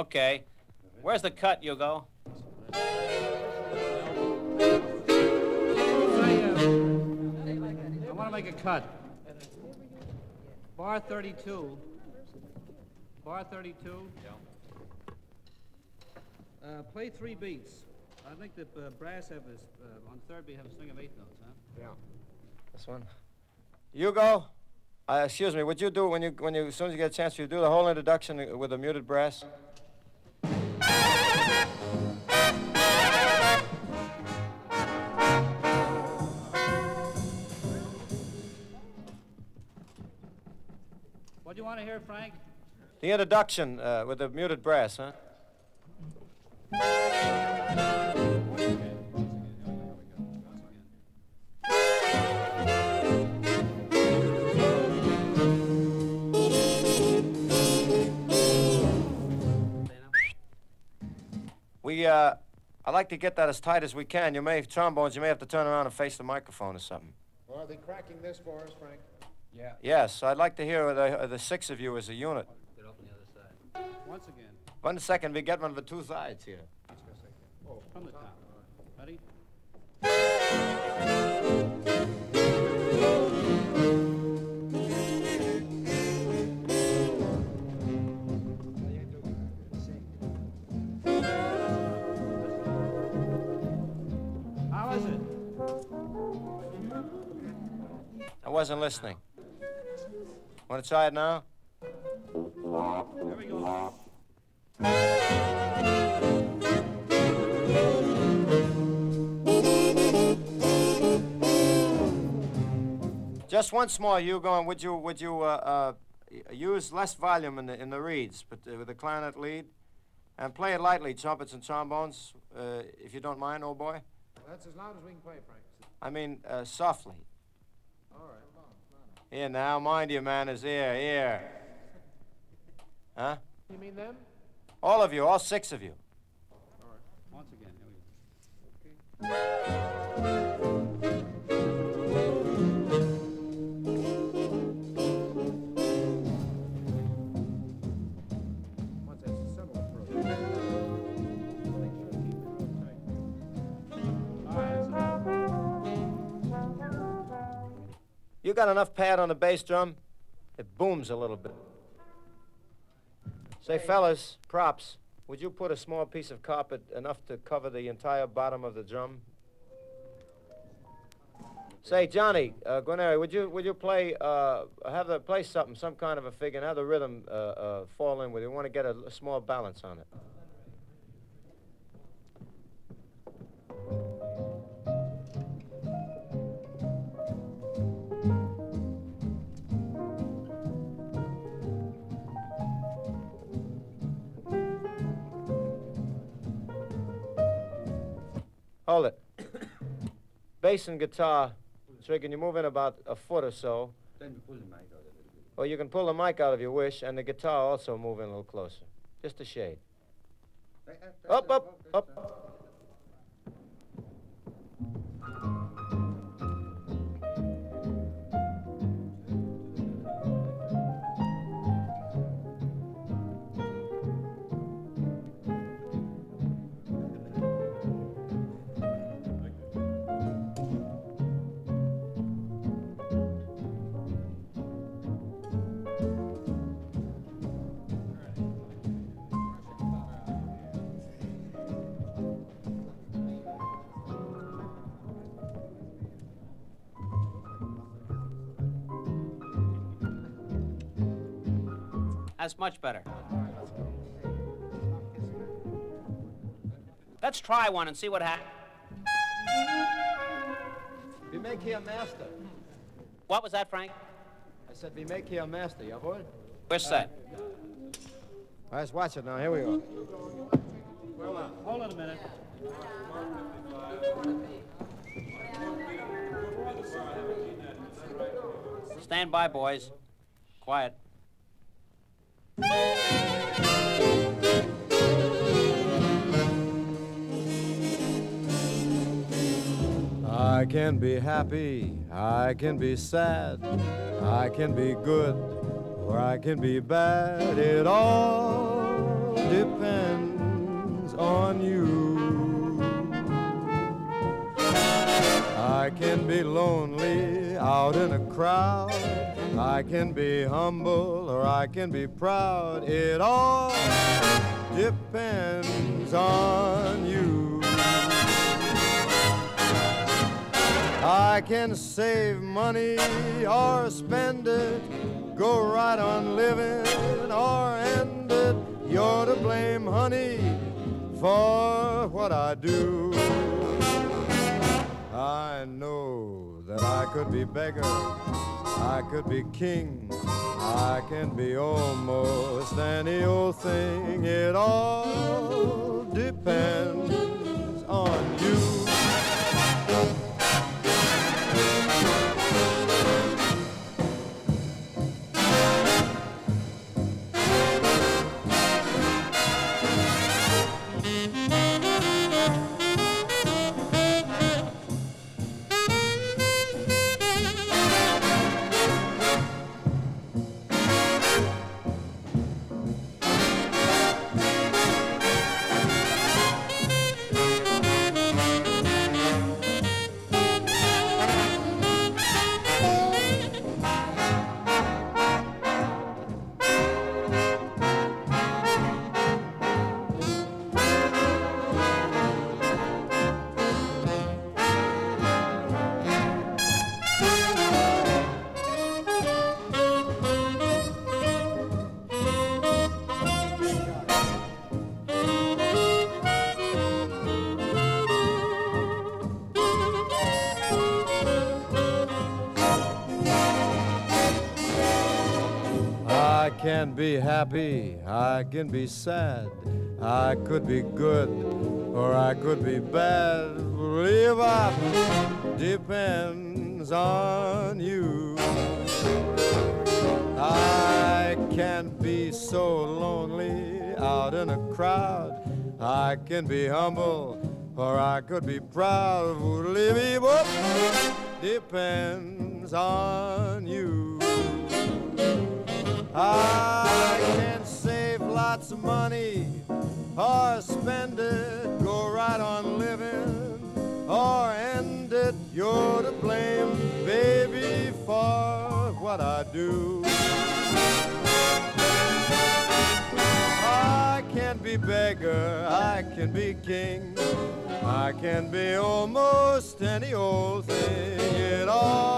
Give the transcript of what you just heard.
Okay. Where's the cut, Hugo? I want to make a cut. Bar 32. Bar 32. Yeah. Play 3 beats. I think the brass have this, on third beat have a string of 8 notes, huh? Yeah. This one. Hugo, excuse me, would you do, as soon as you get a chance, you do the whole introduction with a muted brass? What do you want to hear, Frank? The introduction with the muted brass, huh? I like to get that as tight as we can. You may have trombones, you may have to turn around and face the microphone or something. Well, are they cracking this for us, Frank? Yeah. Yes, I'd like to hear the 6 of you as a unit. Get up on the other side. Once again. 1 second, we get one of the 2 sides here. Oh, from the top. Ready? How is it? I wasn't listening. Want to try it now? There we go. Just once more, Hugo, and would you use less volume in the reeds, but with the clarinet lead, and play it lightly, trumpets and trombones, if you don't mind, old boy. That's as loud as we can play, Frank. I mean, softly. All right. Here now, mind you, man, is here. Huh? You mean them? All of you, all 6 of you. All right. Once again, here we go. Once that's a solo approach. Make sure to keep it real tight. All right, You got enough pad on the bass drum? It booms a little bit. Say, fellas, props, would you put a small piece of carpet enough to cover the entire bottom of the drum? Say, Johnny, Guarneri, would you play, play something, some kind of a figure, and have the rhythm fall in with it? We want to get a small balance on it. Hold it. Bass and guitar, so can you move in about a foot or so? Then we pull the mic out a little bit. Or you can pull the mic out if you wish, and the guitar also move in a little closer. Just a shade. Up, up, up. That's much better. Let's try one and see what happens. We make here a master. What was that, Frank? I said we make here a master, jawohl? We're set. All right, let's watch it now. Here we go. hold on a minute. Stand by, boys. Quiet. I can be happy, I can be sad, I can be good, or I can be bad. It all depends on you. I can be lonely out in a crowd. I can be humble or I can be proud. It all depends on you. I can save money or spend it, go right on living or end it. You're to blame, honey, for what I do. I know that I could be beggar, I could be king, I can be almost any old thing. It all depends on you. I can be happy, I can be sad, I could be good or I could be bad. Live up depends on you. I can be so lonely out in a crowd. I can be humble or I could be proud. Live up depends on you. I can save lots of money or spend it, go right on living or end it. You're to blame, baby, for what I do. I can be beggar, I can be king, I can be almost any old thing. It all